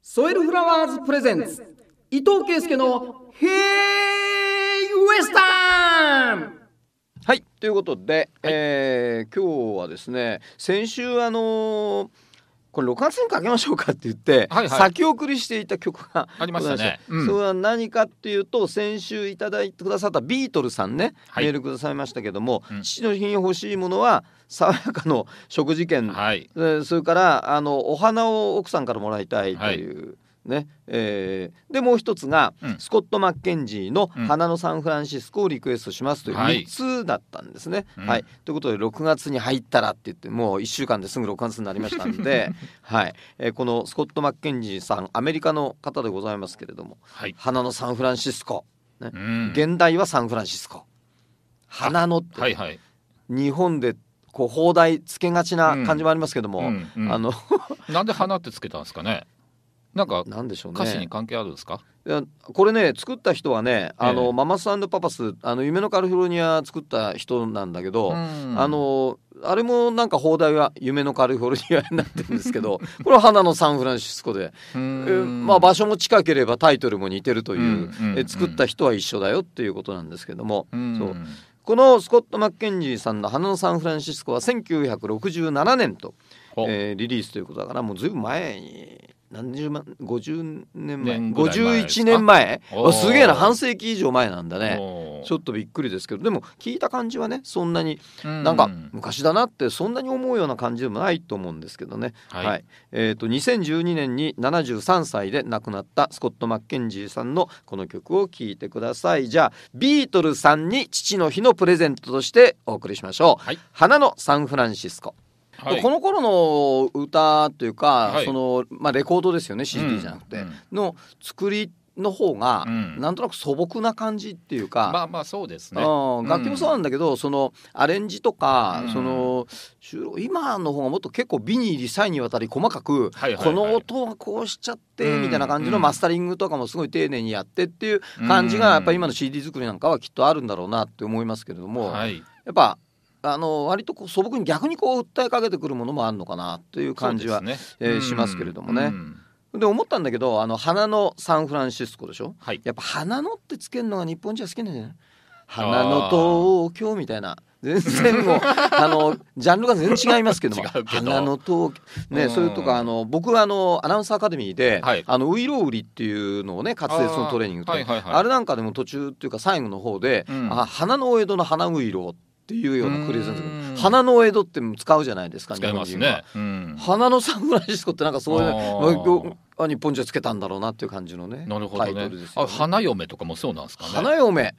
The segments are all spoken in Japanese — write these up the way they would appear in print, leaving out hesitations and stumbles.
ソイルフラワーズプレゼンツ伊藤圭介のヘイウエスタン。はい、ということで、今日はですね、先週これ6月にかけましょうかって言って、先送りしていた曲がありましたね。 それは何かっていうと、先週いただいてくださったビートルさんね、 はいメールくださいましたけども、父の日に欲しいものは爽やかの食事券、それからお花を奥さんからもらいたいという、ねでもう一つが、スコット・マッケンジーの花のサンフランシスコをリクエストしますという3つだったんですね。ということで6月に入ったらって言ってもう1週間ですぐ6月になりましたんで、このスコット・マッケンジーさん、アメリカの方でございますけれども、花のサンフランシスコ、現代はサンフランシスコ、花のって、日本でこう放題つけがちな感じもありますけども、 なんで花ってつけたんですかね。 なんでしょうね、 歌詞に関係あるんですか。 いやこれね、作った人はね、ママス&パパス、夢のカリフォルニア作った人なんだけど、あれもなんか放題は夢のカリフォルニアになってるんですけどこれは花のサンフランシスコで、場所も近ければタイトルも似てるという、作った人は一緒だよっていうことなんですけども、そうこのスコット・マッケンジーさんの花のサンフランシスコは1967年と、リリースということだから、もうずいぶん前に何十万50年前51年前、すげえな、半世紀以上前なんだね。ちょっとびっくりですけど、でも聞いた感じはね、そんなになんか昔だなってそんなに思うような感じでもないと思うんですけどね。2012年に73歳で亡くなったスコット・マッケンジーさんのこの曲を聴いてください。じゃあビートルさんに父の日のプレゼントとしてお送りしましょう。花のサンフランシスコ。この頃の歌というか、レコードですよね、 CD じゃなくて、の作りの方が、なんとなく素朴な感じっていうか、 そうですね、 楽器もそうなんだけど、そのアレンジとか、その今の方がもっと結構美に入り細にわたり細かく、この音はこうしちゃってみたいな感じのマスタリングとかもすごい丁寧にやってっていう感じが、やっぱり今の CD 作りなんかはきっとあるんだろうなって思いますけれども、やっぱ割と素朴に逆にこう訴えかけてくるものもあるのかなという感じは、しますけれどもね。で思ったんだけど、花のサンフランシスコでしょ、やっぱ花のってつけるのが日本人は好きなんじゃない。花の東京みたいな、全然もうジャンルが全然違いますけども花の東京ね、それとか僕はアナウンサーアカデミーで、ウイロウリっていうのをね、滑舌のトレーニングと、あれなんかでも途中っていうか最後の方で、花のお江戸の花ウイロっていうようなフレーズなんですけど、花のお江戸って使うじゃないですか、 使いますね。 花のサンフランシスコってなんかそういう、日本人はつけたんだろうなっていう感じのね、タイトルですよね。 花嫁とかもそうなんですかね。 花嫁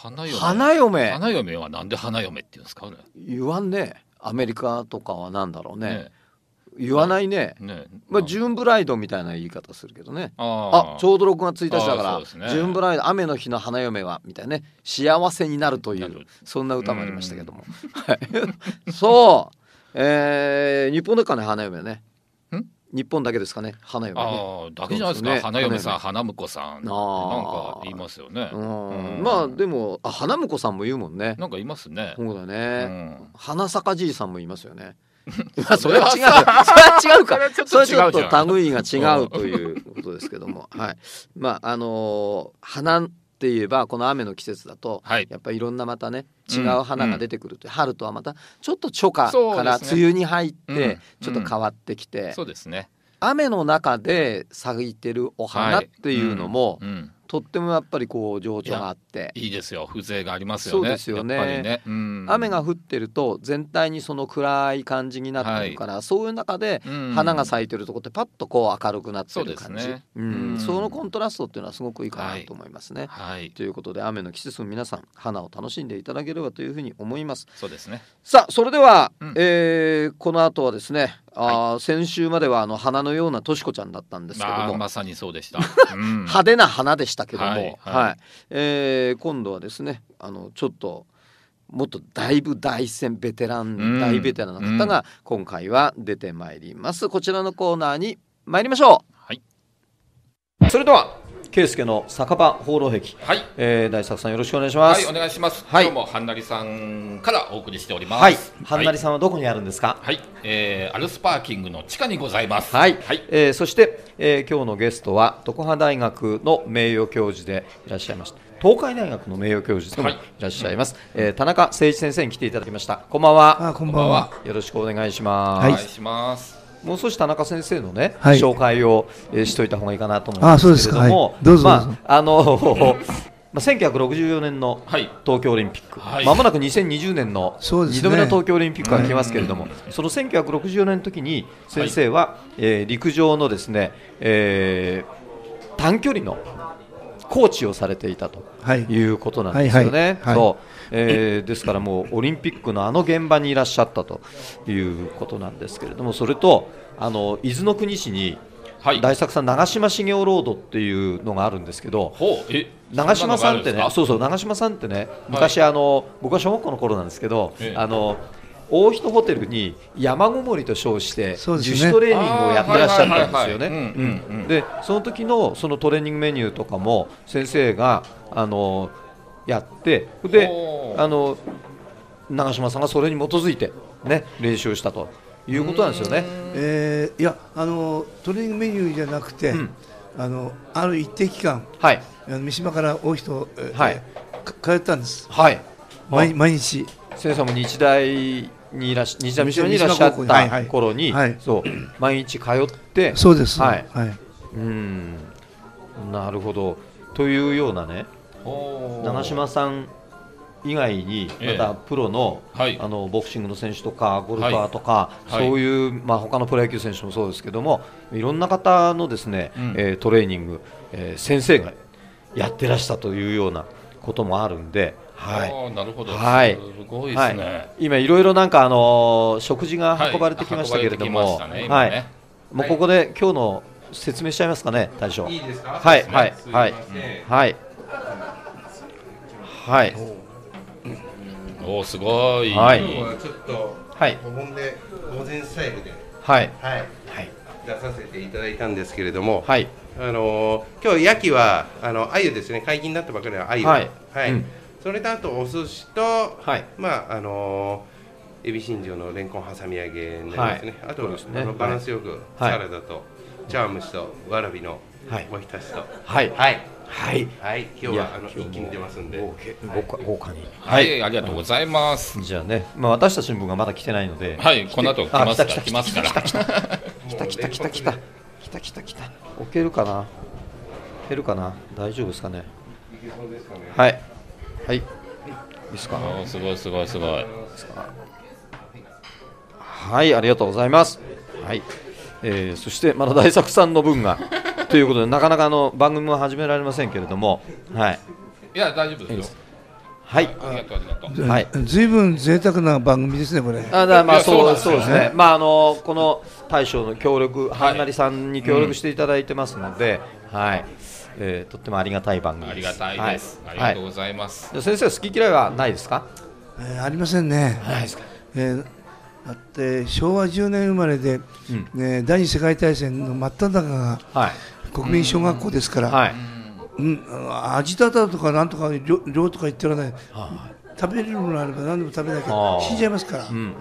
はなんで花嫁って言うんですかね。 言わんね、アメリカとかはなんだろうね、言わないね。ジューンブライドみたいな言い方するけどね。ちょうど6月1日だから、ジューンブライド、雨の日の花嫁はみたいなね、幸せになるというそんな歌もありましたけどもそう、日本だからね、花嫁ね。日本だけですかね、花嫁ね。 だけじゃないですか。花嫁さん、花婿さんなんか言いますよね。 でも花婿さんも言うもんね。 なんか言いますね。 そうだね。花坂じいさんも言いますよね。それは違うか。それはちょっと類が違うということですけども、花って言えばこの雨の季節だと、やっぱりいろんなまたね、違う花が出てくるという、春とはまたちょっと初夏から梅雨に入ってちょっと変わってきて、雨の中で咲いてるお花っていうのも、とってもやっぱりこう情緒があっていいですよ。風情がありますよね。 そうですよね。雨が降ってると全体にその暗い感じになってるから、そういう中で花が咲いてるとこってパッとこう明るくなってる感じ、そのコントラストっていうのはすごくいいかなと思いますね。ということで、雨の季節の皆さん、花を楽しんでいただければというふうに思います。 そうですね。 さあ、それでは、この後はですね、先週までは花のようなとしこちゃんだったんですけども、 まさにそうでした派手な花でしたけども、今度はですね、ちょっともっとだいぶ大ベテランの方が今回は出てまいります。こちらのコーナーに参りましょう。それでは圭介の酒場放浪壁、 はい、 大作さんよろしくお願いします。 はい、お願いします。 はい、 今日もはんなりさんからお送りしております。 はい、はんなりさんはどこにあるんですか？ はい、アルスパーキングの地下にございます。 はい、はい、そして、今日のゲストは常葉大学の名誉教授でいらっしゃいました。東海大学の名誉教授でもいらっしゃいます、田中誠一先生に来ていただきました。こんばんは。 こんばんは。 よろしくお願いします。 お願いします。 もう少し田中先生のね、 はい、 紹介を、しといた方がいいかなと思うんですけれども、 どうぞ。 1964年の東京オリンピック、 はい、 まもなく2020年の2度目の東京オリンピックが来ますけれども、その1964年の時に先生は、陸上のですね、短距離のコーチをされていたということなんですよね。ですからもうオリンピックのあの現場にいらっしゃったということなんですけれども、それと伊豆の国市に大作さん長嶋茂雄ロードっていうのがあるんですけど、長嶋さんってね、長嶋さんってね、昔僕は小学校の頃なんですけど、大人ホテルに山ごもりと称して自主トレーニングをやってらっしゃったんですよね。でその時のそのトレーニングメニューとかも先生がやって、で長嶋さんがそれに基づいて、ね、練習したということなんですよね。 いやトレーニングメニューじゃなくて、ある一定期間、三島から大人、通ったんです、毎日。 先生も日大に日大三島にいらっしゃった頃に、毎日通って、 そうです、 なるほど。というようなね、長嶋さん以外にまたプロの、ボクシングの選手とかゴルファーとか、そういう、他のプロ野球選手もそうですけども、いろんな方のですね、トレーニング、先生がやってらしたというようなこともあるんで、 なるほど、すごいですね。 今いろいろなんか食事が運ばれてきましたけれども、もうここで今日の説明しちゃいますかね、大将。 いいですか？ はい。 おー、すごい。 今日はちょっとお盆で午前スタイルで出させていただいたんですけれども、今日焼きは鮎ですね。解禁になったばかりの鮎。それとあとお寿司と、エビ新庄のレンコン挟み揚げになりますね。あとバランスよくサラダと茶碗蒸しとわらびのおひたしと、今日は一気に出ますんで、 豪華に。 ありがとうございます。 じゃあね、私たちの分がまだ来てないので、 この後来ますから。 来た。置けるかな。大丈夫ですかね。いいですか。 すごい。 ありがとうございます。そしてまだ大作さんの分がということで、なかなか番組も始められませんけれども、 いや大丈夫ですよ。ありがとう。 ずいぶん贅沢な番組ですね、これ。 そうですね。この大将の協力、はんなりさんに協力していただいてますので、とってもありがたい番組です。 ありがたいです。ありがとうございます。 先生は好き嫌いはないですか？ ありませんね。 ないですか。 だって昭和10年生まれで、第二次世界大戦の真っ只中が国民小学校ですから、味だとかなんとか量とか言ってらない、食べれるものあれば何でも食べなきゃ死んじゃいますから。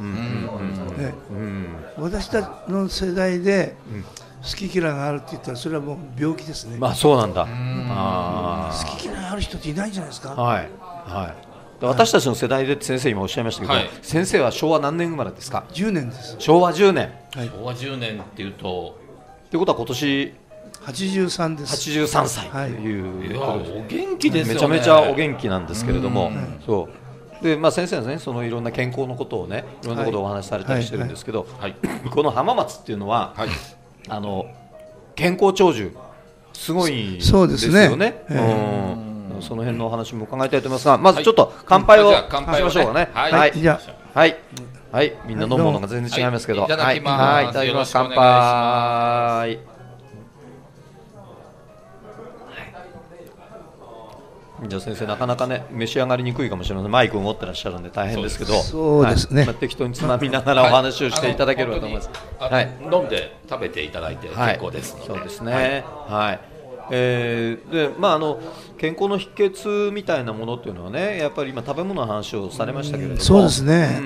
私たちの世代で好き嫌いがあるって言ったら、それはもう病気ですね。 そうなんだ。 好き嫌いある人っていないんじゃないですか。 私たちの世代でって先生今おっしゃいましたけど、先生は昭和何年生まれですか ？10年です。 昭和10年。 昭和10年っていうと、 ってことは今年 83です。 83歳という、 お元気ですよね。 めちゃめちゃお元気なんですけれども、で先生はね、そのいろんな健康のことをね、いろんなことをお話しされたりしてるんですけど、この浜松っていうのは、健康長寿すごいですよね。その辺のお話も伺いたいと思いますが、まずちょっと乾杯をしましょうかね。みんな飲むものが全然違いますけど、いただきます。乾杯。じゃあ先生、なかなかね召し上がりにくいかもしれません。マイクを持ってらっしゃるんで大変ですけど、 そうですね。 適当につまみながらお話をしていただければと思います。 飲んで食べていただいて結構ですので。 そうですね。 で健康の秘訣みたいなものっていうのはね、やっぱり今食べ物の話をされましたけれども、 そうですね、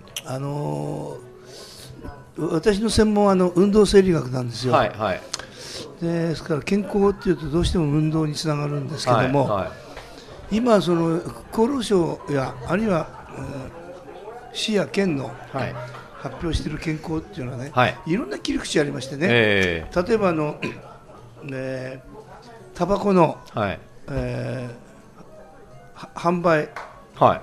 私の専門は運動生理学なんですよ。はいはい、ですから健康っていうとどうしても運動につながるんですけども、はいはい、今厚労省やあるいは、市や県の、はい、発表している健康っていうのはね、はい、いろんな切り口ありましてね、例えばタバコの、はい、販売、はい、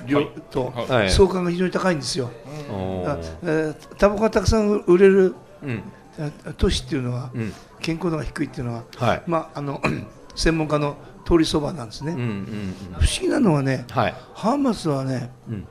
量と相関が非常に高いんですよ。タバコがたくさん売れる、都市っていうのは、健康度が低いっていうのは、はい、専門家の通りそばなんですね。不思議なのはね、はい、浜松はね、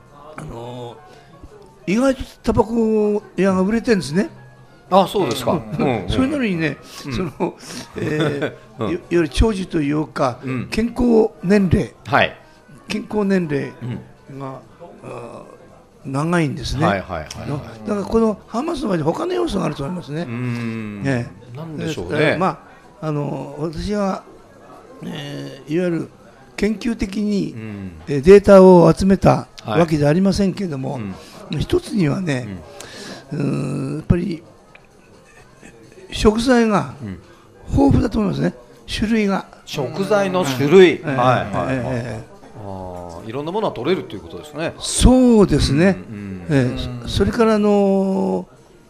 意外とタバコ屋が売れてるんですね。 あ、そうですか。 それなのにね、いわゆる長寿というか、健康年齢、健康年齢が長いんですね。だからこの浜松の場合に他の要素があると思いますね。 なんでしょうね。 私は、いわゆる研究的にデータを集めたわけではありませんけれども、一つにはね、やっぱり食材が豊富だと思いますね。種類が。 食材の種類。いろんなものは取れるということですね。 そうですね。それから温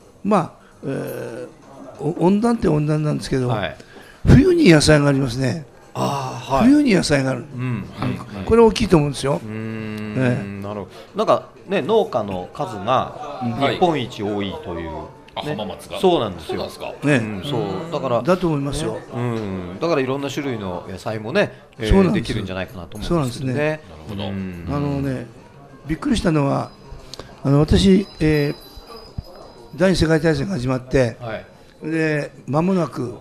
暖って温暖なんですけど、冬に野菜がありますね。冬に野菜がある。これ大きいと思うんですよ。 なるほど。なんかね、農家の数が日本一多いという。 浜松が。 そうなんですよ。 そうだからだと思いますよ。 だからいろんな種類の野菜もね、できるんじゃないかなと思うんですね。 びっくりしたのは私、第二次世界大戦が始まって、で間もなく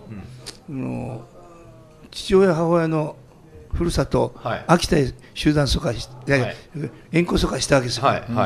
父親母親のふるさと秋田へ集団疎開して遠行疎開したわけですよ。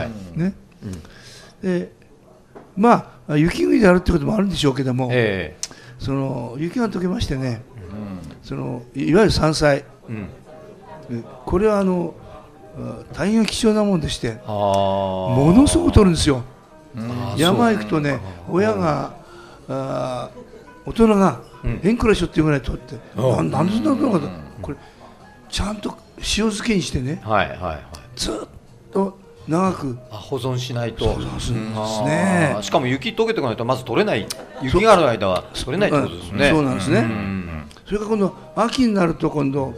で雪国であるってこともあるんでしょうけども、雪が溶けましてね、いわゆる山菜、これは大変貴重なもんでして、ものすごく取るんですよ。山行くとね、親が大人が円くらいしょっていうぐらい取って、なんでそんなことか、これちゃんと塩漬けにしてね、ずっと長く保存しないと。しかも雪溶けてこないとまず取れない。雪がある間は取れないってことですね。 そうなんですね。それから今度秋になると今度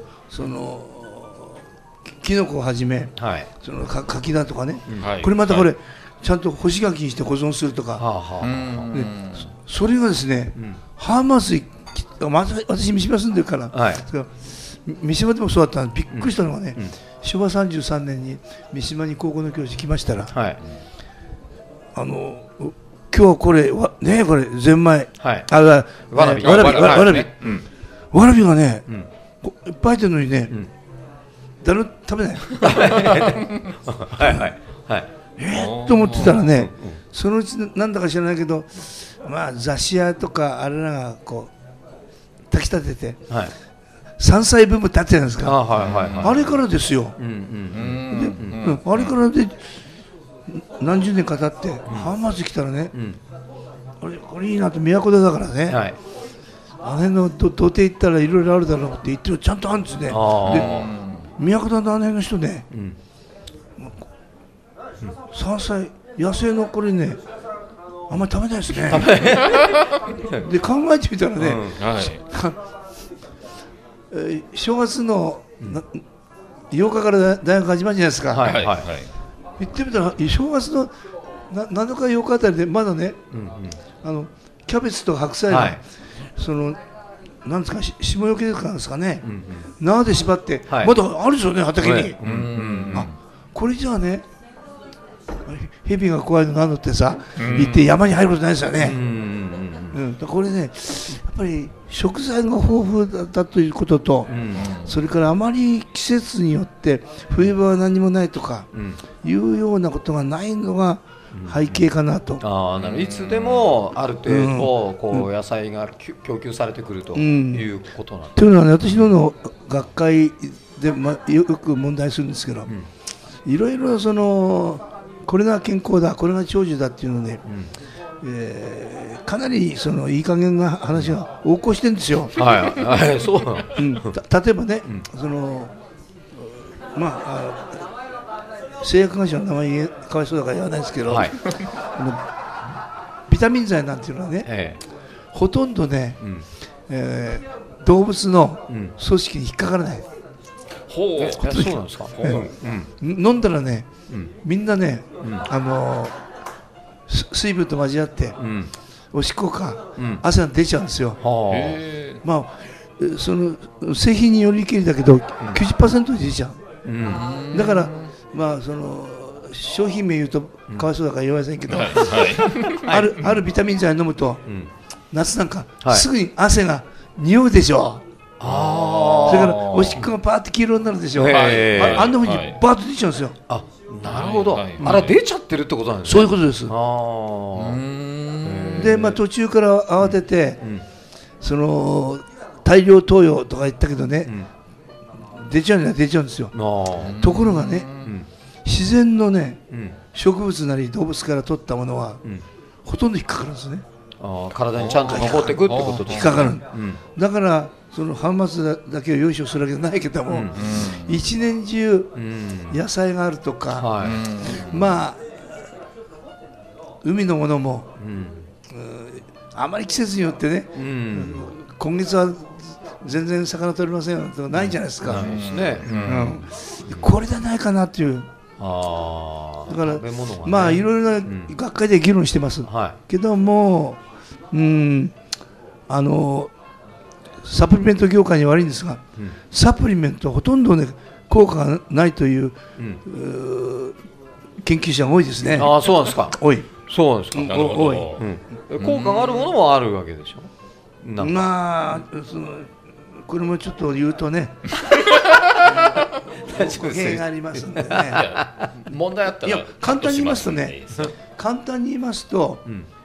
キノコをはじめ柿だとかね、これまたこれちゃんと干し柿にして保存するとか、それがですね、浜松私三島住んでるから、三島でもそうだったんでびっくりしたのがね、昭和33年に三島に高校の教師来ましたら、今日はこれゼンマイ、わらびがねいっぱい入ってるのにね、誰も食べない。と思ってたらね、そのうちなんだか知らないけど、雑誌屋とかあれらがこう炊き立てて、山菜ブームってあったじゃないですか。あれからですよ。あれからで何十年か経って浜松来たらね、これいいなと、都田だからね、あの辺の土手行ったらいろいろあるだろうって言ってる、ちゃんとあるんですね。で都田のあの辺の人ね、山菜野生のこれねあんまり食べないですね。で考えてみたらね、正月の8日から大学始まるじゃないですか。行ってみたら正月の7日8日あたりでまだね、キャベツと白菜がなんですか、霜よけですかね、縄で縛ってまだあるでしょうね、畑に。これじゃあね、蛇が怖いのなのってさ行って山に入ることないですよね。これね、やっぱり食材が豊富だということと、それからあまり季節によって冬場は何もないとかいうようなことがないのが背景かなと。 いつでもある程度こう野菜が供給されてくるということなんです。 というのはね、私の学会でよく問題するんですけど、いろいろそのこれが健康だ、これが長寿だっていうので、かなりそのいい加減な話が横行してるんですよ。 はい、そうなの。例えばね、その製薬会社の名前かわいそうだから言わないですけど、ビタミン剤なんていうのはね、ほとんどね、動物の組織に引っかからない。 そうなんですか。 飲んだらね、みんなね、水分と交わって、おしっこか汗が出ちゃうんですよ。その製品によりきりだけど 90% 出ちゃう。だからその商品名言うとかわいそうだから言いませんけど、あるビタミン剤飲むと夏なんかすぐに汗が匂うでしょ。それからおしっこがパーって黄色になるでしょ。あんなふうにバーッと出ちゃうんですよ。 なるほど。あれ出ちゃってるってことなんですね。そういうことです。で途中から慌ててその大量投与とか言ったけどね、出ちゃうんですよ。ところがね、自然のね、植物なり動物から取ったものはほとんど引っかかるんですね。 体にちゃんと残っていくってことですね。 引っかかる。だからその粉末だけを用意するわけじゃないけども、一年中野菜があるとか、海のものもあまり季節によってね、今月は全然魚取れませんよとかないじゃないですか。これじゃないかなっていう。だからいろいろな学会で議論してますけども、サプリメント業界に悪いんですが、サプリメントはほとんどね効果がないという研究者が多いですね。 そうなんですか。 多い。 そうなんですか。 多い。 効果があるものもあるわけでしょ。 これもちょっと言うとね語弊がありますんでね。 問題あったら簡単に言いますと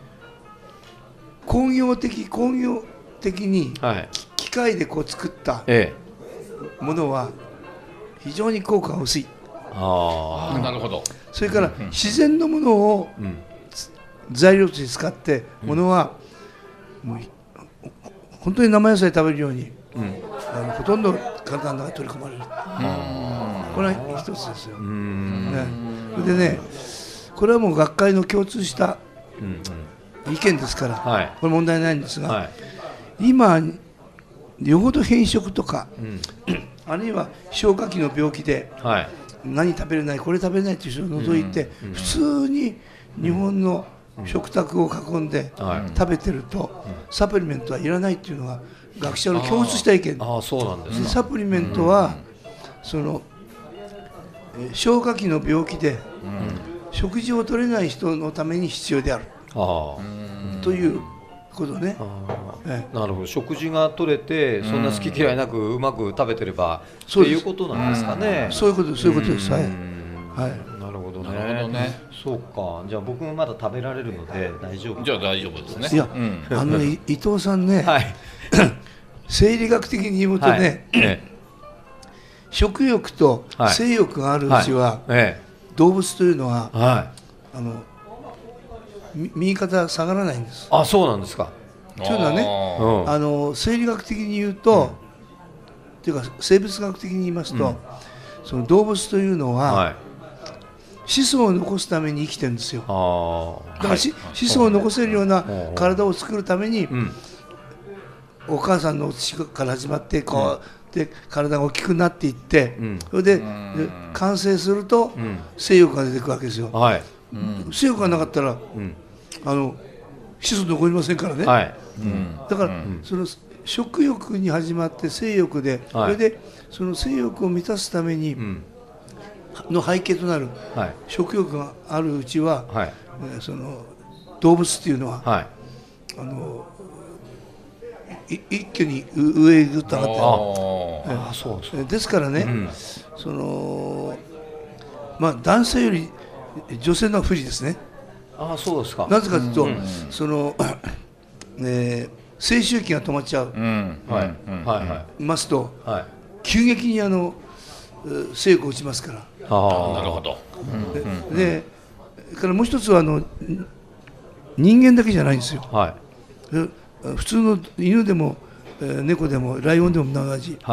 工業的に機械で作ったものは非常に効果が薄い。 なるほど。 それから自然のものを材料として使ってものはもう本当に生野菜食べるようにほとんど体の中に取り込まれる。これは一つですよ。でね、これはもう学会の共通した意見ですから、これ問題ないんですが、今よほど変色とか、あるいは消化器の病気で何食べれない、これ食べれないという人を除いて、普通に日本の食卓を囲んで食べてるとサプリメントはいらないっていうのが学者の共通した意見。サプリメントはその消化器の病気で食事を取れない人のために必要であるということね。 なるほど。食事が取れてそんな好き嫌いなくうまく食べてればっていうことなんですかね。 そういうことです。なるほどね。そうか。じゃあ僕もまだ食べられるので大丈夫。 じゃあ大丈夫ですね。 いや、伊藤さんね、生理学的に言うとね、食欲と性欲があるうちは動物というのは右肩下がらないんです。 そうなんですか。 というのはね、生理学的に言うと、というか生物学的に言いますと、その動物というのは子孫を残すために生きてるんですよ。だから子孫を残せるような体を作るために、お母さんの乳から始まってで体が大きくなっていって、それで完成すると性欲が出てくるわけですよ。性欲がなかったら子孫残りませんからね。だからその食欲に始まって性欲で、それでその性欲を満たすためにの背景となる食欲があるうちは、その動物っていうのは一挙に上へぐっと上がってる。ですからね、その男性より女性の不利ですね。 あ、そうですか。 なぜかというと、その青周期が止まっちゃう、ますと、急激に性欲落ちますから。 なるほど。 で、からもう一つは人間だけじゃないんですよ。普通の犬でも猫でもライオンでも同じ。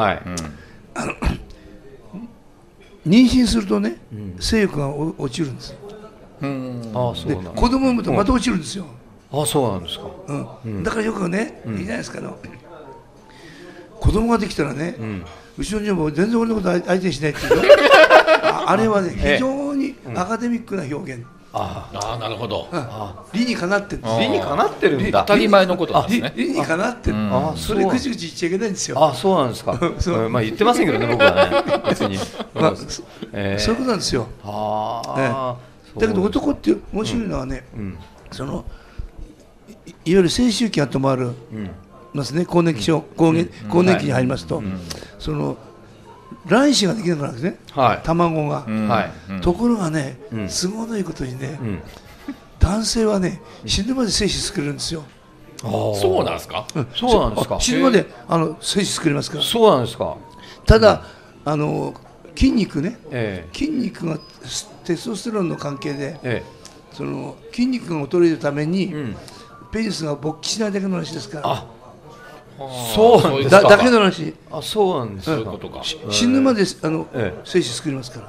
妊娠するとね、性欲が落ちるんです。で、子供産むとまた落ちるんですよ。 あ、そうなんですか。 だからよくね、いいじゃないですか。子供ができたらね、うちの女房全然俺のこと相手にしないっていうあれはね、非常にアカデミックな表現。 ああ、なるほど。 理にかなってる。 理にかなってるんだ。 当たり前のことなんですね。 理にかなってる。それぐちぐち言っちゃいけないんですよ。 あ、そうなんですか。まあ言ってませんけどね、僕はね、別に。 そういうことなんですよ。だけど男って面白いのはね、そのいわゆる青周期が止まるますね、更年期に入りますと、その卵子ができなくなるんですね、卵が。ところがね、都合のいいことにね、男性はね、死ぬまで精子作れるんですよ。 そうなんですか。 そうなんですか。 死ぬまで精子作れますから。 そうなんですか。 ただ筋肉ね、筋肉がテストステロンの関係で、その筋肉が衰えるために、ペニスが勃起しないだけの話ですから。 そうなんですか。 だけの話。 あ、そうなんですか。 死ぬまで精子作りますから。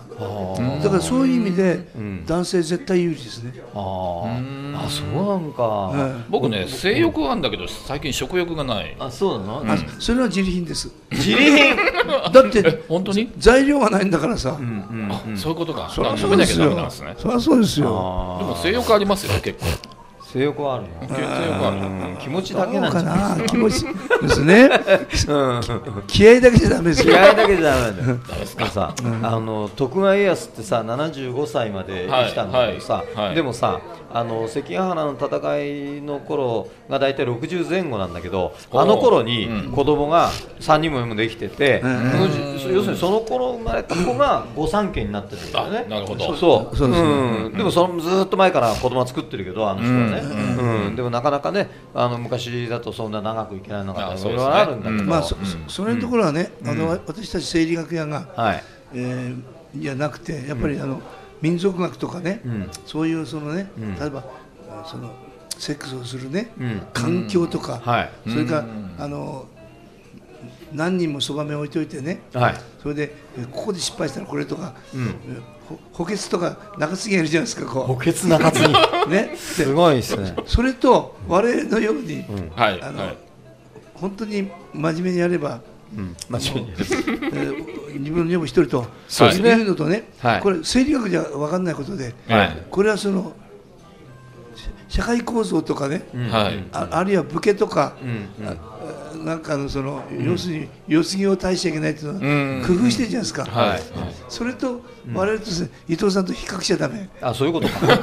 だからそういう意味で男性絶対有利ですね。 あ、そうなんか。 僕ね、性欲はあるんだけど最近食欲がない。 あ、そうなの？ それは自利品です。 自利品。 だって本当に材料がないんだからさ。 そういうことか。 そりゃ食べなきゃダメなんですね。 そりゃそうですよ。 でも性欲ありますよ、結構。 性欲はあるの。 性欲ある。 気持ちだけなんじゃないですか。 気持ちですね。気合だけじゃダメですよ。 気合だけじゃダメなんだよ。さ、徳川家康ってさ、75歳まで生きたんだけどさ、でもさ、関ヶ原の戦いの頃が大体60前後なんだけど、あの頃に子供が3人もできてて、要するにその頃生まれた子が御三家になってるんだよね。 なるほど。 そう。でもずっと前から子供は作ってるけど、あの人はね。でもなかなかね、昔だとそんな長くいけないのがいろいろあるんだけど、 まあそれのところはね、私たち生理学屋がじゃなくて、やっぱり民族学とかね、そういうそのね、例えばそのセックスをするね、環境とか、それから何人もそばめ置いといてね、それでここで失敗したらこれとか、補欠とか中継ぎやるじゃないですか。 補欠中継ぎね、すごいですね。 それと我々のように本当に真面目にやれば、自分の女房一人というのとね、これ生理学じゃ分かんないことで、これはその社会構造とかね、あるいは武家とか、なんかその要するに良すぎを大しちゃいけないっていうのは工夫してるじゃないですか。それと我々と伊藤さんと比較しちゃダメ。 あ、そういうことか。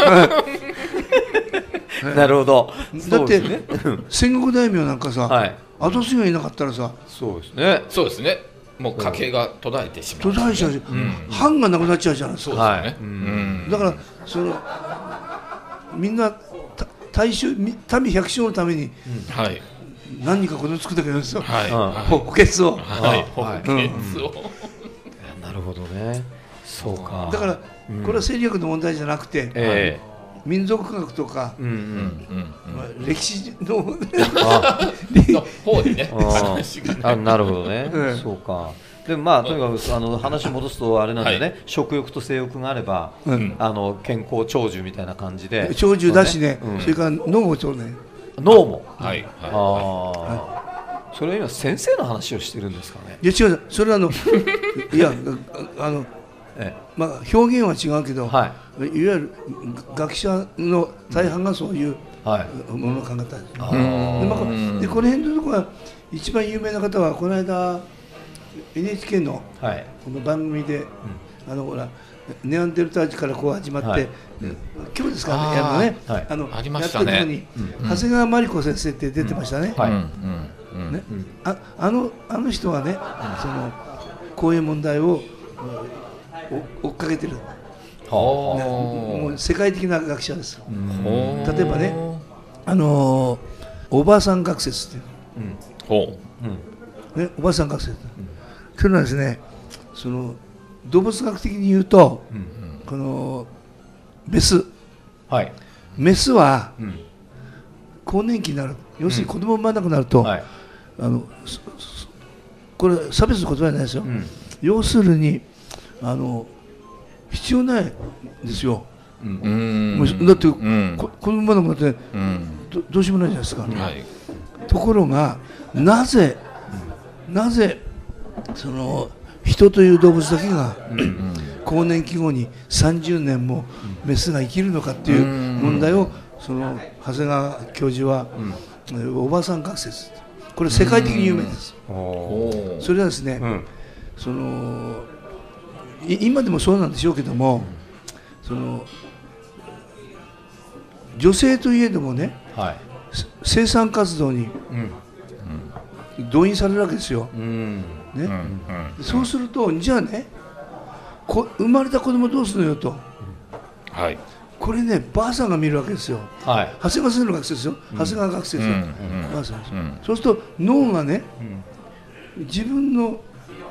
なるほど。 だって戦国大名なんかさ、後継ぎがいなかったらさ、 そうですね。 そうですね。もう家計が途絶えてしまう。 途絶えちゃう。藩がなくなっちゃうじゃないですか。だからそのみんな民百姓のために何人か子供作ったけどですよ。補欠を。 なるほどね。そうか。 だからこれは生理学の問題じゃなくて、民族学とか歴史の方にね。 なるほどね。そうか。でもまあとにかく話戻すとあれなんでね、食欲と性欲があれば健康長寿みたいな感じで。 長寿だしね、それから脳も長ね。 脳も。それは今先生の話をしてるんですかね。 いや違う、それはいやまあ表現は違うけど、いわゆる学者の大半がそういうものを考えたんです。でこの辺のところは一番有名な方はこの間 NHK のこの番組でほらネアンデルタールからこう始まって、今日ですかね、 ありましたね。 やってる時に長谷川真理子先生って出てましたね。あの人はね、そのこういう問題を追っかけてる。 もう世界的な学者です。例えばね、おばあさん学説っていう、ね、おばあさん学説というのはですね、その動物学的に言うと、このメスは更年期になる、要するに子供産まなくなると、これ差別の言葉じゃないですよ、要するに必要ないんですよ。だって子供産まなくなってどうしようもないじゃないですか。ところがなぜその人という動物だけが更年期後に30年もメスが生きるのかっていう問題を、その長谷川教授はおばさん学説、これ世界的に有名です。それはですね、その今でもそうなんでしょうけども、その女性といえどもね、生産活動に動員されるわけですよ。そうすると、じゃあね、生まれた子供どうするのよと、これね、ばあさんが見るわけですよ。長谷川先生の学説ですよ、長谷川学説、ばあさんです。そうすると脳がね、自分の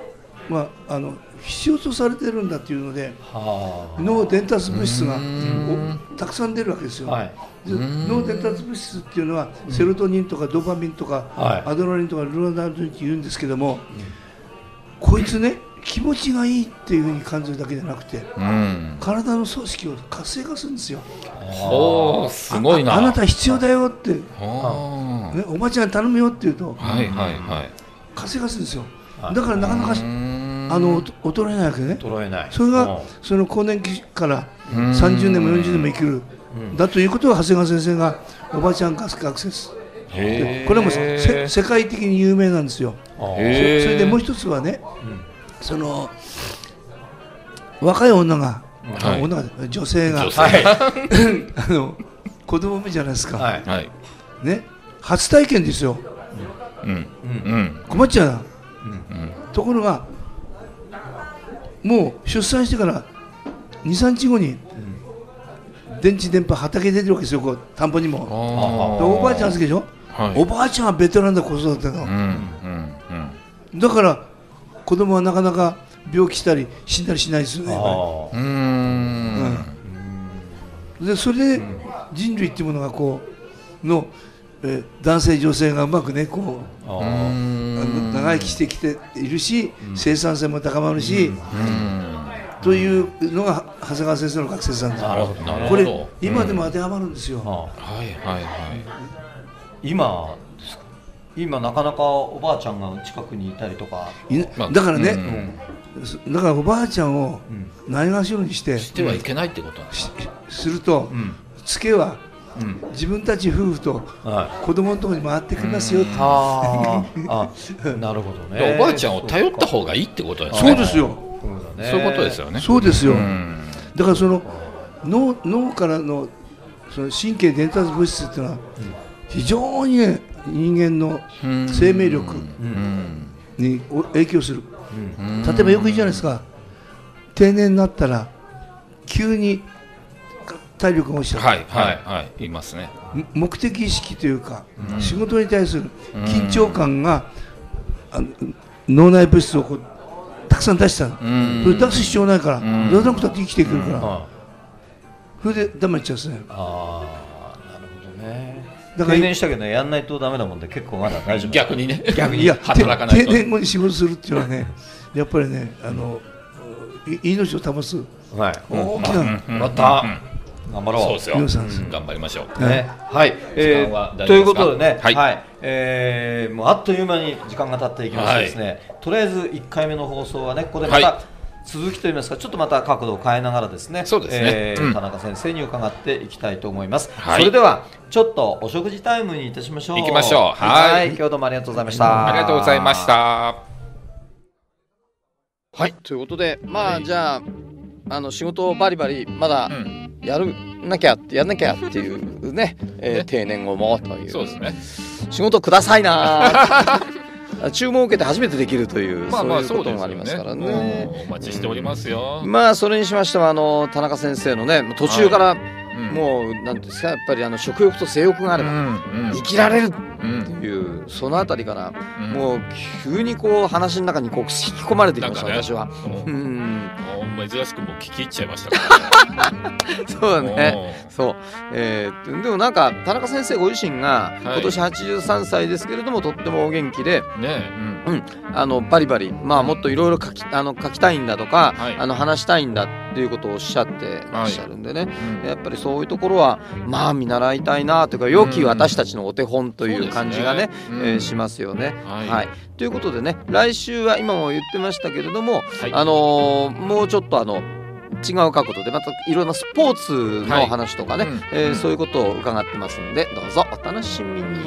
必要とされてるんだっていうので、脳伝達物質がたくさん出るわけですよ。脳伝達物質っていうのはセロトニンとかドーパミンとかアドレナリンとかルノダルトニンって言うんですけども、こいつね、気持ちがいいっていうふうに感じるだけじゃなくて、体の組織を活性化するんですよ。 すごいな。 あなた必要だよって、おばちゃん頼むよって言うと活性化するんですよ。だからなかなか衰えないわけね。それがその更年期から30年も40年も生きる、だということは長谷川先生がおばちゃん学説、これはもう世界的に有名なんですよ。それでもう一つはね、その若い女が女性が子供産むじゃないですか、ね、初体験ですよ。困っちゃうな。ところがもう出産してから2、3日後に電池電波畑出てるわけですよ、こう田んぼにも。おばあちゃん好きでしょ、おばあちゃんはベテランだ、子育ての。だから子供はなかなか病気したり死んだりしないですよね。でそれで人類っていうものがこうの男性女性がうまくね、こう長生きしてきているし、生産性も高まるし、というのが長谷川先生の学説なんですよ。これ今でも当てはまるんですよ。 今なかなかおばあちゃんが近くにいたりとか、 だからね、だからおばあちゃんをないがしろにしてはいけないってことなんですか。 すると、ツケは自分たち夫婦と子供のところに回ってきますよって。なるほどね。 おばあちゃんを頼った方がいいってことですね。そうですよ。 そういうことですよね。 そうですよ。だからその脳からのその神経伝達物質っていうのは非常にね、人間の生命力に影響する。例えばよく言うじゃないですか、定年になったら急に体力が落ちた。 言いますね。 目的意識というか、仕事に対する緊張感が脳内物質をこうたくさん出した。それ出す必要ないから、出さなくたって生きていけるから、それで黙っちゃうんですね。 なるほどね。だから定年したけどやんないとダメなもんで、結構まだ大丈夫。 逆にね、 いや働かないと。定年後に仕事するっていうのはね、やっぱりね、命を保つ大きな。 また頑張ろう。 そうですよ。頑張りましょう。 はい。ということでね、もうあっという間に時間が経っていきましてですね、とりあえず1回目の放送はね、ここでまた続きといいますか、ちょっとまた角度を変えながらですね、田中先生に伺っていきたいと思います。それではちょっとお食事タイムにいたしましょう。 行きましょう。 はい。今日どうもありがとうございました。 ありがとうございました。 はい。ということで、じゃあ仕事をバリバリまだやんなきゃっていうね、定年後もという。 そうですね。 仕事くださいな。 注文を受けて初めてできるという、そういうこともありますからね。 お待ちしておりますよ。 まあそれにしましては田中先生のね途中から、もうなんですかやっぱり食欲と性欲があれば生きられるっていう、そのあたりからもう急にこう話の中にこう引き込まれてきました、私は。 珍しくもう聞き入っちゃいましたからね。 そうだね。そう、でもなんか田中先生ご自身が今年83歳ですけれどもとってもお元気で、バリバリもっといろいろ書きたいんだとか、話したいんだっていうことをおっしゃってらっしゃるんでね、やっぱりそういうところは見習いたいなというか、良き私たちのお手本という感じがね、しますよね。はい、ということでね、来週は今も言ってましたけれども、もうちょっと違う角度でまたいろんなスポーツの話とかね、そういうことを伺ってますので、どうぞお楽しみに。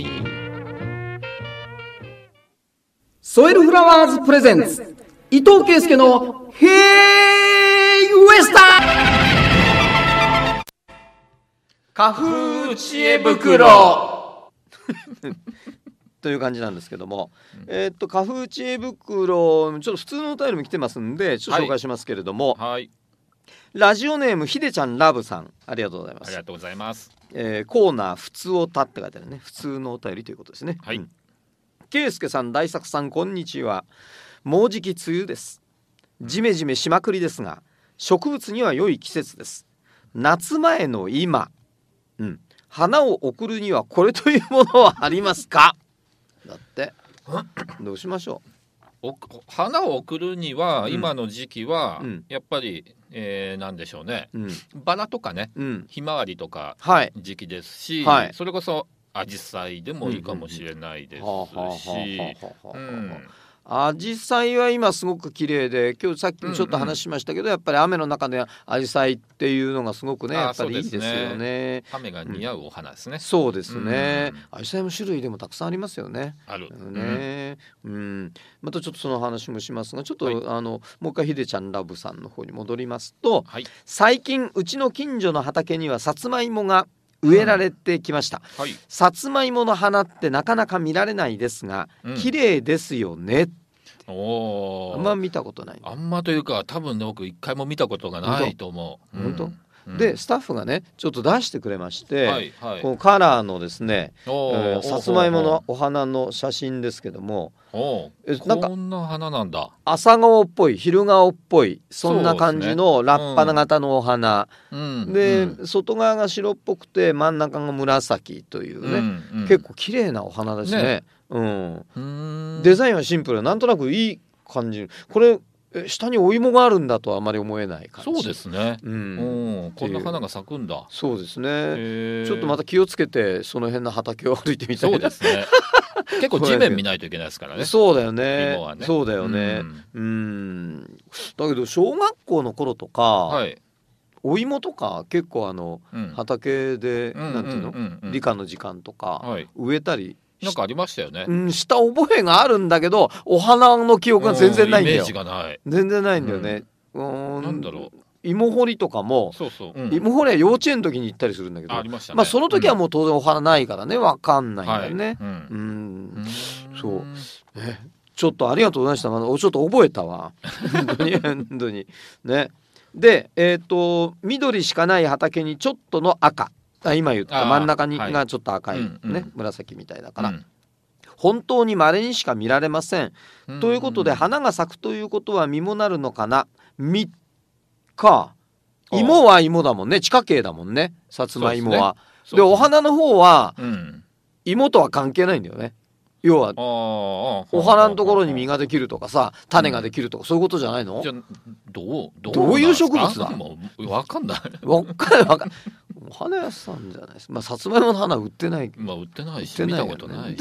ソエルフラワーズプレゼンツ伊藤圭介のヘイウエスタン花風知恵袋という感じなんですけども、花風知恵袋、ちょっと普通のお便りも来てますんでちょっと紹介しますけれども、ラジオネームひでちゃんラブさん、ありがとうございます。 ありがとうございます。 コーナーふつおたって書いてあるね、普通のお便りということですね。圭介さん、大作さん、こんにちは。もうじき梅雨です。ジメジメしまくりですが、植物には良い季節です。夏前の今、花を贈るにはこれというものはありますか？だってどうしましょう。花を贈るには今の時期はやっぱり、なんでしょうね、バラとかね、ひまわりとか時期ですし、それこそアジサイでもいいかもしれないですし、 アジサイは今すごく綺麗で、今日さっきもちょっと話しましたけど、やっぱり雨の中でアジサイっていうのがすごくねやっぱりいいですよね。 雨が似合うお花ですね。 そうですね。アジサイも種類でもたくさんありますよね。 あるね。またちょっとその話もしますが、ちょっともう一回ひでちゃんラブさんの方に戻りますと、最近うちの近所の畑にはさつまいもが植えられてきました。さつまいもの花ってなかなか見られないですが、綺麗ですよね。あんま見たことない。 あんまというか多分ね、僕一回も見たことがないと思う。 本当？でスタッフがねちょっと出してくれまして、このカラーのですね、さつまいものお花の写真ですけども、 なんかこんな花なんだ。 朝顔っぽい、昼顔っぽい、そんな感じのラッパ型のお花で、外側が白っぽくて真ん中が紫というね、結構綺麗なお花ですね。デザインはシンプル、なんとなくいい感じ。これ下にお芋があるんだとはあまり思えない感じ。 そうですね。こんな花が咲くんだ。 そうですね。ちょっとまた気をつけてその辺の畑を歩いてみたい。 そうですね。結構地面見ないといけないですからね。 そうだよね。そうだよね。だけど小学校の頃とか、お芋とか結構畑でなんていうの、理科の時間とか植えたり。 なんかありましたよね。 した覚えがあるんだけど、お花の記憶が全然ないんだよ。 イメージがない。 全然ないんだよね。 なんだろう。 芋掘りとかも、芋掘りは幼稚園の時に行ったりするんだけど、まあその時はもう当然お花ないからね、わかんないんだよね。そう。ちょっとありがとうございました。ちょっと覚えたわ。本当にね。で、緑しかない畑にちょっとの赤。今言った真ん中にがちょっと赤いね、紫みたいだから、本当に稀にしか見られません。ということで花が咲くということは実もなるのかな。実か。芋は芋だもんね、地下茎だもんね、さつまいもは。でお花の方は芋とは関係ないんだよね。要はお花のところに実ができるとかさ、種ができるとか、そういうことじゃないの？ じゃどういう植物だ？ わかんない。 わかんない。お花屋さんじゃないです。さつまいもの花売ってない。 売ってないし、見たことないし。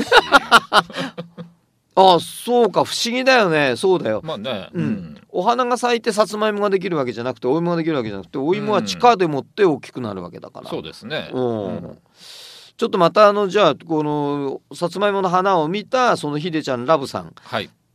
あ、そうか、不思議だよね。そうだよ。お花が咲いてさつまいもができるわけじゃなくて、お芋ができるわけじゃなくて、お芋は地下でもって大きくなるわけだから。 そうですね。 ちょっとまたじゃあこのさつまいもの花を見たそのひでちゃんラブさん、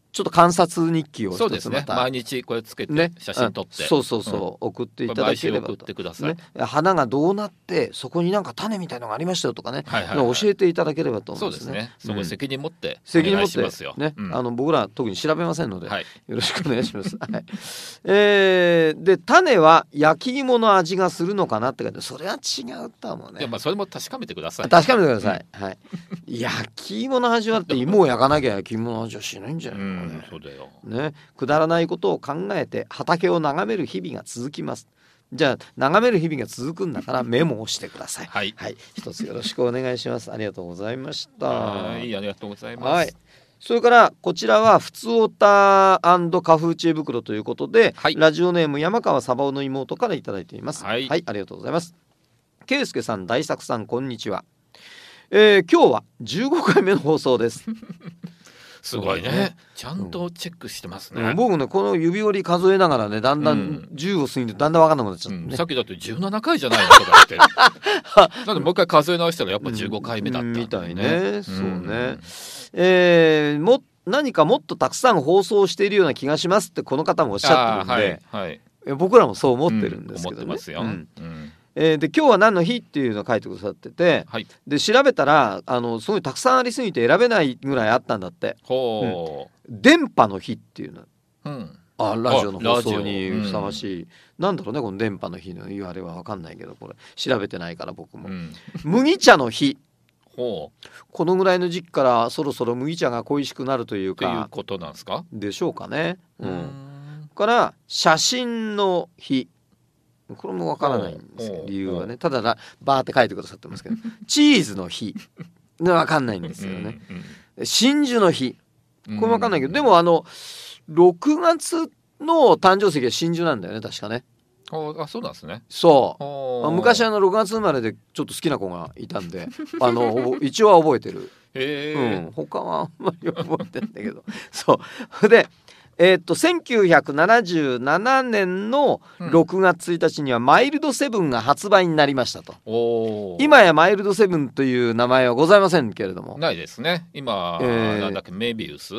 ちょっと観察日記をそうですね、毎日これつけて写真撮って、 そうそうそう、送っていただければと。 送ってください。 花がどうなってそこになんか種みたいのがありましたよとかね、教えていただければと思うんですね。 そうですね、そこ責任持ってお願いしますよ。 ね、僕ら特に調べませんので、よろしくお願いします。で種は焼き芋の味がするのかなって書いて、それは違うと思うね。 それも確かめてください。 確かめてください。はい。焼き芋の味はって芋を焼かなきゃ焼き芋の味はしないんじゃないのかね。 そうだよ。 ね、くだらないことを考えて畑を眺める日々が続きます。じゃあ眺める日々が続くんだからメモをしてください。はい、一つよろしくお願いします。ありがとうございました。 はい、ありがとうございます。 それからこちらはふつおた&花風知恵袋ということで、ラジオネーム山川サバオの妹からいただいています。はい、ありがとうございます。圭介さん、大作さん、こんにちは。今日は15回目の放送です。 すごいね、ちゃんとチェックしてますね。 僕ね、この指折り数えながらね、だんだん10を過ぎてだんだん分かんなくなっちゃって、 さっきだって17回じゃないのとかってなんでもう一回数え直したらやっぱ15回目だったんだ、 みたいね。そうね、何かもっとたくさん放送しているような気がしますってこの方もおっしゃってるんで、僕らもそう思ってるんですけどね。 思ってますよ。 で今日は何の日っていうのを書いてくださってて、で調べたらすごいたくさんありすぎて選べないぐらいあったんだって。電波の日っていうの、ラジオの放送にふさわしい、なんだろうね、この電波の日の言われは分かんないけど、これ調べてないから僕も、麦茶の日、このぐらいの時期からそろそろ麦茶が恋しくなるというか、 っていうことなんですか、 でしょうかね。から写真の日、これもわからないんですよ、理由はね。ただバーって書いてくださってますけどチーズの日わかんないんですよね。真珠の日、これわかんないけど、でも6月の誕生石は真珠なんだよね、確かね。 そうなんですね。 そう、昔6月生まれでちょっと好きな子がいたんで一応は覚えてる。他はあんまり覚えてんだけどそうで1977年の6月1日にはマイルドセブンが発売になりましたと。今やマイルドセブンという名前はございませんけれども。 ないですね今、なんだっけ、メビウス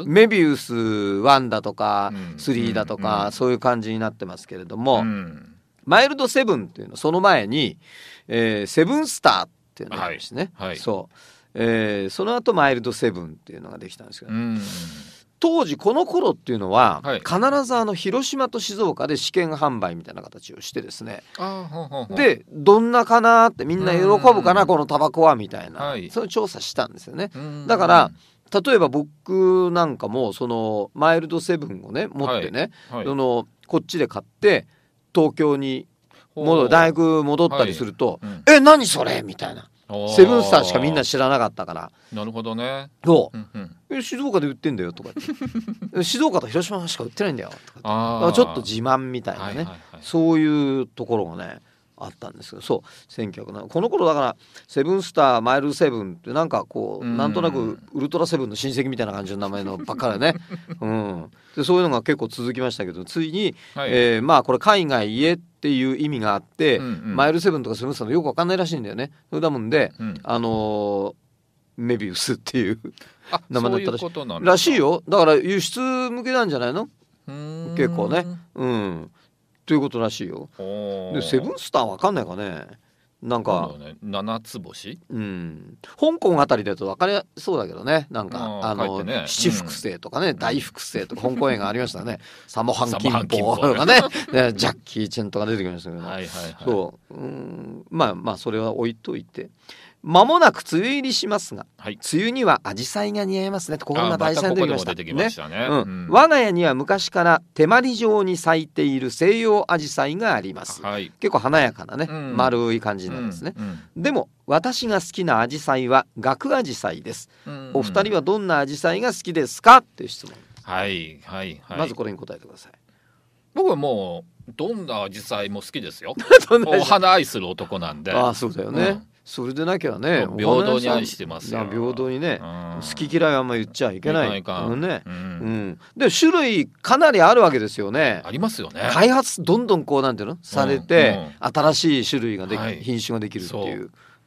1だとか、3だとか、そういう感じになってますけれども、マイルドセブンっていうのはその前に、セブンスターっていうのがありましてね、その後マイルドセブンっていうのができたんですけど、当時この頃っていうのは、必ず広島と静岡で試験販売みたいな形をしてですね、でどんなかなってみんな喜ぶかなこのタバコはみたいな、そういう調査したんですよね。だから例えば僕なんかもそのマイルドセブンをね持ってね、こっちで買って東京に大学戻ったりすると、何それみたいな、セブンスターしかみんな知らなかったから。 なるほどね。 静岡で売ってんだよとかって静岡と広島しか売ってないんだよとか、ちょっと自慢みたいなね、そういうところがねあったんですけど、そう1907この頃だからセブンスターマイルドセブンってなんかこうなんとなくウルトラセブンの親戚みたいな感じの名前のばっかりね、でそういうのが結構続きましたけど、ついに、まあこれ海外へっていう意味があって、マイルドセブンとかセブンスターのよく分かんないらしいんだよね。それだもんで、メビウスっていう名前だったらしいよ。だから輸出向けなんじゃないの、結構ね、ということらしいよ。でセブンスターわかんないかね、なんか七つ星、 香港あたりだと分かりそうだけどね、なんか七福星とかね、大福星とか香港映画ありましたね。サモハン金峰とかねジャッキー・チェンとか出てきましたけど、そうまあそれは置いといて、間もなく梅雨入りしますが、梅雨にはアジサイが似合いますね。ここが大事に出てきましたね。我が家には昔から手まり状に咲いている西洋アジサイがあります。結構華やかなね、丸い感じなんですね。でも私が好きなアジサイはガクアジサイです。お二人はどんなアジサイが好きですかっていう質問。まずこれに答えてください。 僕はもうどんなアジサイも好きですよ。お花愛する男なんで。 そうだよね。それでなきゃね、 平等に愛してますよ。 平等にね、好き嫌いはあんま言っちゃいけない。で種類かなりあるわけですよね。 ありますよね。 開発どんどんこうなんていうのされて、新しい種類が品種ができるっていう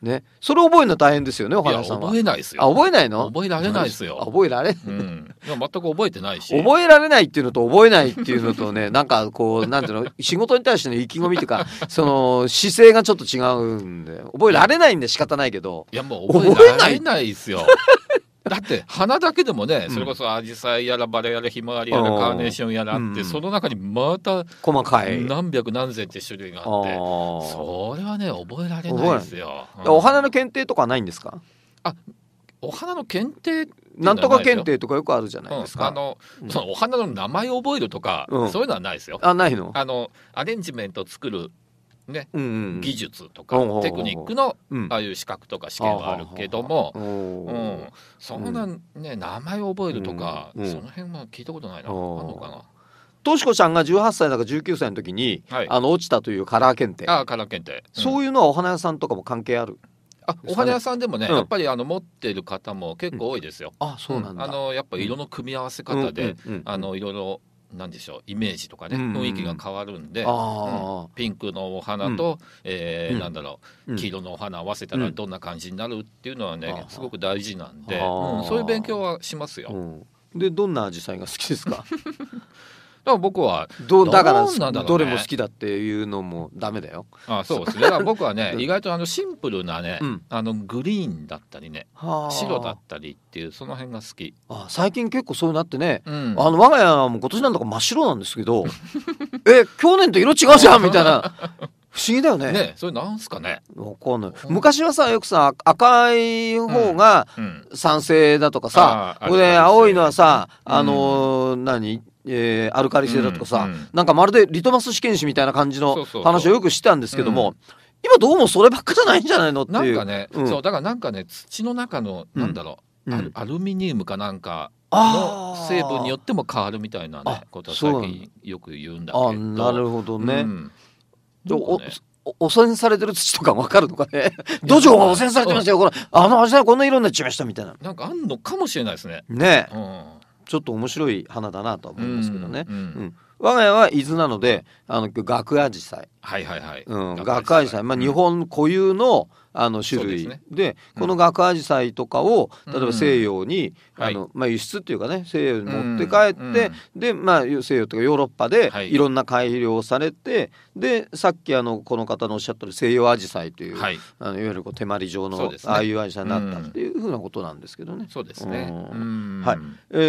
ね、それ覚えるの大変ですよね、お花さんは。 覚えないですよ。 覚えないの？ 覚えられないですよ。 覚えられ、 全く覚えてないし。 覚えられないっていうのと覚えないっていうのとね、なんかこうなんていうの、仕事に対しての意気込みというか、その姿勢がちょっと違うんで、覚えられないんで仕方ないけど。 いやもう覚えられないですよ。だって花だけでもね、それこそアジサイやらバラやらひまわりやらカーネーションやらあって、その中にまた細かい何百何千って種類があって、それはね覚えられないですよ。 お花の検定とかはないんですか？ お花の検定なんとか検定とかよくあるじゃないですか。 そのお花の名前を覚えるとか、そういうのはないですよ。 ないの？ アレンジメントを作るね、技術とかテクニックのああいう資格とか試験はあるけども、そんなね名前を覚えるとか、その辺は聞いたことないな。あるのかな。 としこちゃんが18歳だか19歳の時に落ちたというカラー検定。 カラー検定。 そういうのはお花屋さんとかも関係ある？ お花屋さんでもね、やっぱり持ってる方も結構多いですよ。 そうなんだ。 やっぱ色の組み合わせ方でいろいろなんでしょう、イメージとかね、雰囲気が変わるんで、ピンクのお花と、なんだろう、黄色のお花合わせたらどんな感じになるっていうのはね、すごく大事なんで、そういう勉強はしますよ。 でどんな紫陽花が好きですか？ だから僕はだからどれも好きだっていうのもダメだよ。 そうですね。だから僕はね意外とシンプルなね、グリーンだったりね、白だったりっていうその辺が好き。 最近結構そうなってね、我が家も今年なんだか真っ白なんですけど去年と色違うじゃんみたいな不思議だよね。 ね、それなんすかね。 わかんない。昔はさよくさ赤い方が酸性だとかさ、これ青いのはさ何アルカリ性だとかさ、なんかまるでリトマス試験紙みたいな感じの話をよくしてたんですけども、今どうもそればっかじゃないんじゃないのっていう。 なんかね、そうだからなんかね、土の中のなんだろう、アルミニウムかなんかの成分によっても変わるみたいなねことは最近よく言うんだけど。 なるほどね。汚染されてる土とか分かるのかね。土壌が汚染されてましたよ、これ味はこんな色になっちゃいましたみたいな。 なんかあんのかもしれないですね。 ね、ちょっと面白い花だなとは思いますけどね。我が家は伊豆なので学アジサイ、学アジサイ、日本固有の種類で、この学アジサイとかを例えば西洋に輸出っていうかね、西洋に持って帰ってで西洋とかヨーロッパでいろんな改良されて、でさっきこの方のおっしゃった西洋アジサイといういわゆる手まり状のああいうアジサイになったっていうふうなことなんですけどね。 そうですね。 はい。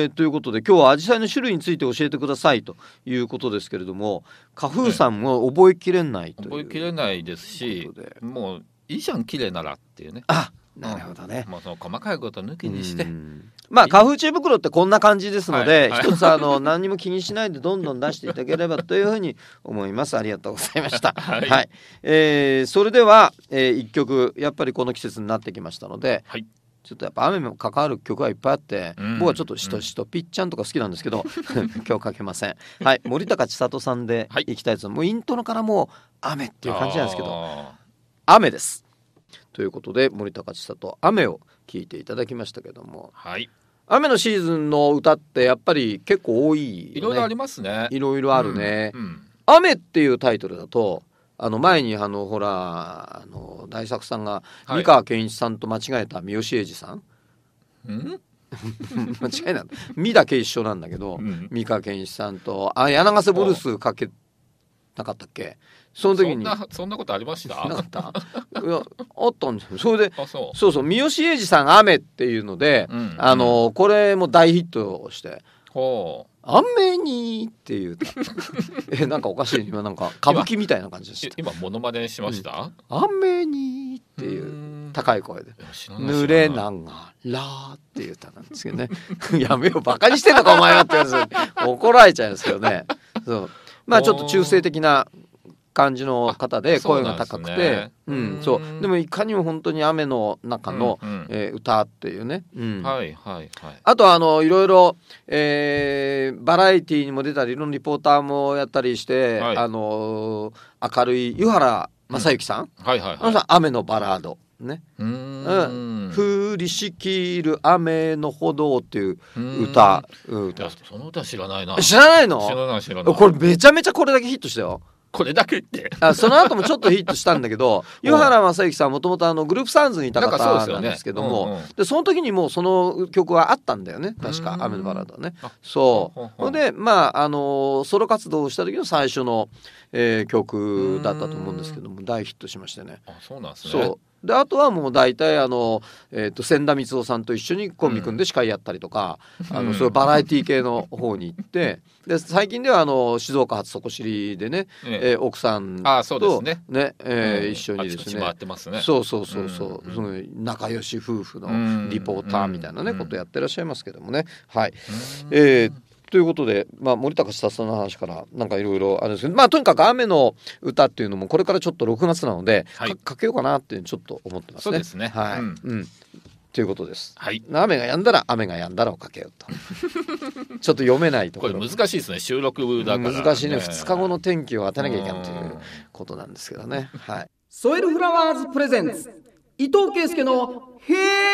ということで今日はアジサイの種類について教えてくださいということですけれども、花風さんも覚えきれないという。 覚えきれないですし、もういいじゃん綺麗ならっていうね。 なるほどね。 もうその細かいこと抜きにして、 花風知恵袋ってこんな感じですので、一つ何にも気にしないでどんどん出していただければというふうに思います。ありがとうございました。はい。それでは一曲、やっぱりこの季節になってきましたので、ちょっとやっぱ雨も関わる曲がいっぱいあって、僕はちょっとしとしとぴっちゃんとか好きなんですけど今日かけません。森高千里さんでいきたいです。もうイントロからもう雨っていう感じなんですけど、雨です。ということで森高千里雨を聴いていただきましたけども、雨のシーズンの歌ってやっぱり結構多いよね。 いろいろありますね。 いろいろあるね。雨っていうタイトルだと前にほら大作さんが三河健一さんと間違えた三好英二さん間違いない三だけ一緒なんだけど、三河健一さんと柳瀬ブルースかけなかったっけ。その時にそんなことありました？ なかった？いやあったんですよ。それでそう三好英二さん雨っていうので、これも大ヒットして雨にっていう歌なんかおかしい。今なんか歌舞伎みたいな感じでした。 今モノマネしました？ 雨にっていう高い声で濡れながらっていう歌なんですけどねやめよバカにしてんのかお前はって言われて怒られちゃうんですけどね。そうちょっと中性的な感じの方で声が高くて、そうでもいかにも本当に雨の中の歌っていうね。あといろいろバラエティーにも出たりいろんなリポーターもやったりして、明るい湯原正幸さん、雨のバラードね、降りしきる雨の歩道っていう歌。 その歌知らないな。 知らないの？ 知らない。 これめちゃめちゃこれだけヒットしたよ。 これだけってその後もちょっとヒットしたんだけど湯原正幸さんもともとグループサウンズにいた方なんですけども、でその時にもうその曲はあったんだよね、確か雨のバラードはね。そうでソロ活動をした時の最初の、曲だったと思うんですけども大ヒットしましてね。 そうなんですね。 そうであとはもう大体千田光雄さんと一緒にコンビ組んで司会やったりとか、そういうバラエティ系の方に行ってで最近では静岡発底知りでね、奥さんとね、一緒にですねそう仲良し夫婦のリポーターみたいなねことやってらっしゃいますけどもね。はい、ということで、森高千里さんの話からなんかいろいろあるんですけど、とにかく雨の歌っていうのもこれからちょっと6月なので、かけようかなってちょっと思ってますね。 そうですね。 はい。ということです。 はい。 雨が止んだらをかけようと。ちょっと読めないところ。 これ難しいですね。収録だから。 難しいね。2日後の天気を当てなきゃいけないということなんですけどね。はい。 ソイルフラワーズプレゼンツ伊藤圭介のへー